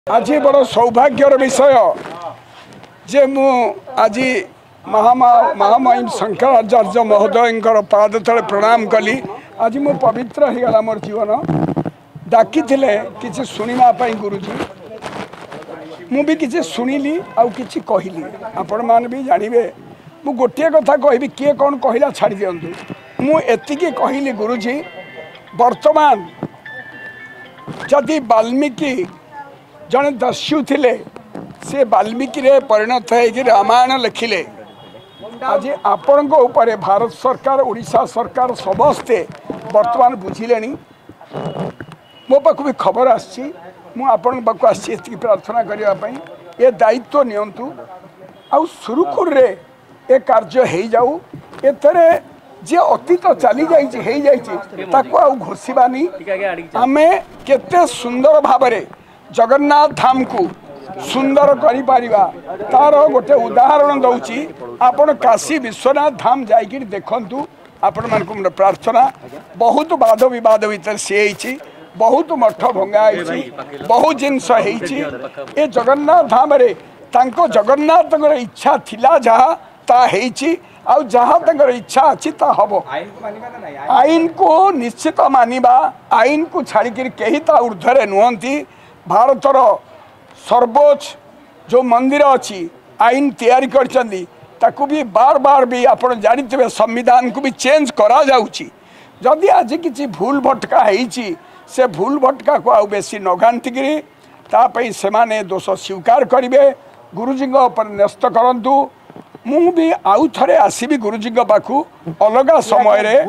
आज बड़ सौभाग्यर विषय जे मु आज महामहिम शंकराचार्य महोदय पाद तले प्रणाम कली। आज मु पवित्र हो गला मोर जीवन डाकी किसी शुणापी गुरुजी मु भी किसी शुणिली आउ किसी कहली आपण मैंने भी जानवे मु गोटे कथा कहि किए कौन कहला छाड़ दिंतु मु एतिकी कहली गुरुजी वर्तमान जदि वाल्मीकि जड़े दस्यु थिले से वाल्मीकि रे परिणत हो रामायण लिखिले। आज आपण ऊपर भारत सरकार उड़ीसा सरकार समस्ते वर्तमान बुझिले। मो पाख भी खबर आसी पाख आसी प्रार्थना करने ये दायित्व नियंतु आउ सुरुखुर रे ए कार्य हो जाऊ। एतरे जे अतीत चली जाइए घोषानी आमे केते सुंदर भावरे जगन्नाथ धाम को सुंदर करि पारिबा तार गोटे उदाहरण दउची। आपण काशी विश्वनाथ धाम जाइए देखंतु। आपण मन को प्रार्थना बहुत वाद विवाद भीतर से बहुत मठ भंगा बहुत जिनस ए जगन्नाथ धाम रे तांको जगन्नाथ इच्छा थिला जहा ता हेची आउ जहाँ तंगर इच्छा अच्छी ता हबो। आईन को निश्चित मानिबा आईन को छाड़िक कहीं ता ऊर्धरे नुहंती। भारतर सर्वोच्च जो मंदिर अच्छी आईन तैयारी करचंदी ताकू भी बार बार भी आपण जानिथिबे संविधान को भी चेंज करा जाउची। जदि आज किसी भूल भटका हेची से भूल भटका को आउ बेसी नघांटिकी तापई सेमाने दोष स्वीकार करिवे। गुरुजी पर न्यस्त करंतु। मु भी आउ थे आसबि गुरुजी पाखु अलग समय रे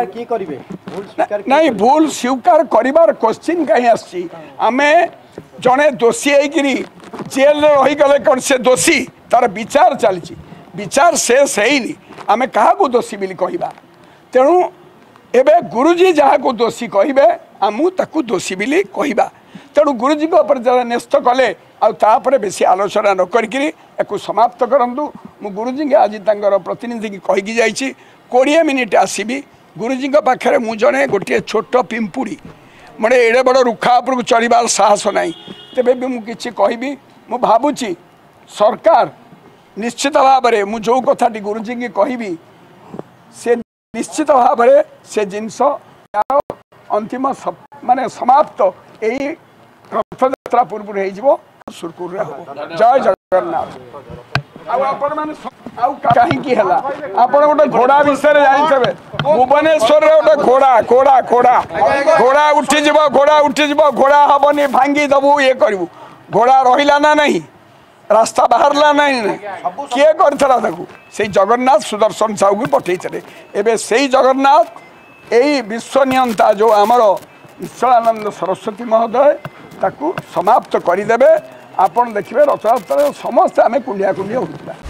नहीं भूल स्वीकार करिबार क्वेश्चन कहीं आसी। आमे जड़े दोषी होगी जेल रहीगले कौन से दोषी तार विचार चली विचार शेष है आमे क्या दोषी बोली कहबा। तेणु एबे गुरुजी जहाँ को दोषी कहे आमु ताकू दोषी बोली कहबा। तेणु गुरुजी जरा न्यस्त कले आउे बेसी आलोचना न करिक समाप्त करूँ। मु गुरुजी के आज प्रतिनिधि की कहीकि जाइए 20 मिनिट आसबि गुरुजी पाखे मु जड़े गोटे छोट पिंपुड़ी मैं एड़े बड़ रुखा उपरको चढ़ार साहस ना तेबे भी मुझे कहबी मु भावुची सरकार निश्चित भाव में मु जो कथाटी गुरुजी की कहबी से निश्चित भाव में से जिनस अंतिम माने समाप्त यही रथयात्रा पूर्व हो सुरकुर जय जगन्नाथ। कहीं गोटे घोड़ा विषय जानते भुवनेश्वर गोटे घोड़ा घोड़ा घोड़ा घोड़ा उठीज घोड़ा उठीज घोड़ा हेनी भांगी दबू ये करू घोड़ा रहा ना नहीं रास्ता बाहरला नहीं किए करता से जगन्नाथ सुदर्शन साहू भी पठे एवं से जगन्नाथ यही विश्वनियंता जो आमर ईश्वरानंद सरस्वती महोदय ताकू समाप्त करदे। आपण देखिए रथयात्रा समस्ते आम कुंडिया कुंडिया होता।